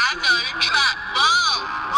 I know the trap. Whoa.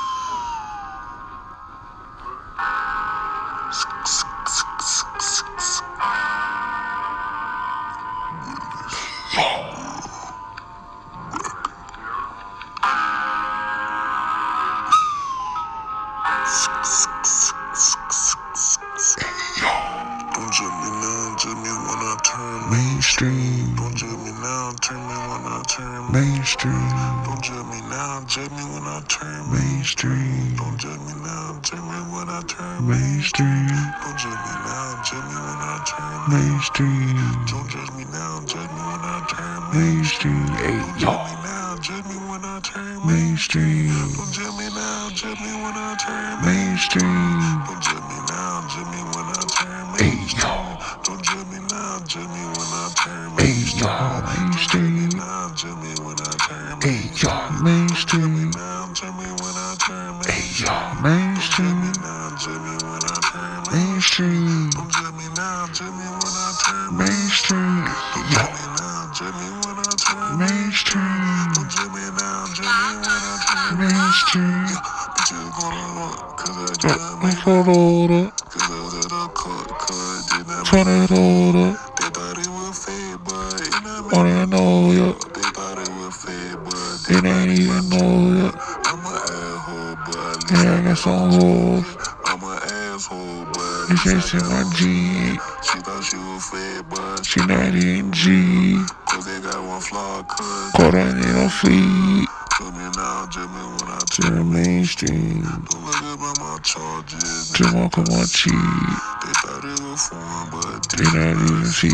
Don't judge me now, judge me when I turn mainstream. Don't judge me now, turn me when I turn Mainstream. Don't judge me now, judge me when I turn Mainstream. Don't judge me now, judge me when I turn Mainstream. Don't judge me now, judge me when I turn Mainstream. Don't judge me now, judge me when I turn Mainstream. Hey, Don't yo. judge me now, judge me when I turn Mainstream. Don't judge me now, judge me when I turn Mainstream. Don't judge me now, judge me when I turn Hey, yo. Don't judge me now, judge me when I turn Hey, yo. Mainstream. now, judge me when I turn Hey, yo. Mainstream. now, judge me when I turn Hey, yo. Mainstream. now, judge me when I turn Mainstream. Don't judge me now, judge me when I turn Mainstream. Yo. now, judge me when I turn Mainstream. Don't judge me now, judge me when I turn Mainstream. Bitches gonna look, cause I Turn just made it order. Cause I was at a court, did not Turn it order. They thought it was fake, but it not I didn't know ya. They thought it was fake, but It ain't even know ya. I'm an asshole, but at least Yeah, I got some hoes. I'm an asshole, but You can't see my G. she thought she was fake, but She not in G. cause they got one flaw, cause Caught her in her feet. tell me now, judge me when I To the mainstream. don't look up at my charges. To walk on my cheek. They thought it was fun, but They not even see.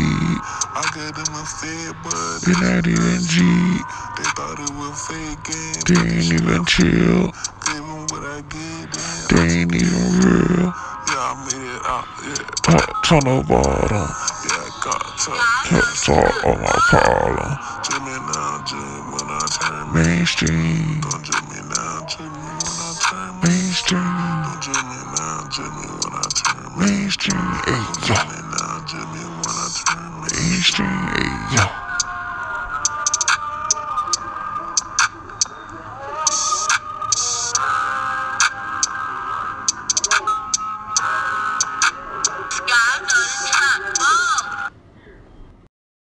I gave them a fit, but They not even G. they thought it was fake game. They ain't even chill. Gave them what I get, then They ain't even real. yeah, I made it out, yeah. Turn the bottom. Yeah, I got tough. Talk on my problem. Judge me now, judge me when I turn Mainstream. Don't judge me now, judge me when I turn Mainstream. Don't judge me now, judge me when I turn Mainstream. Hey, yo. Judge me now, judge me when I turn Mainstream.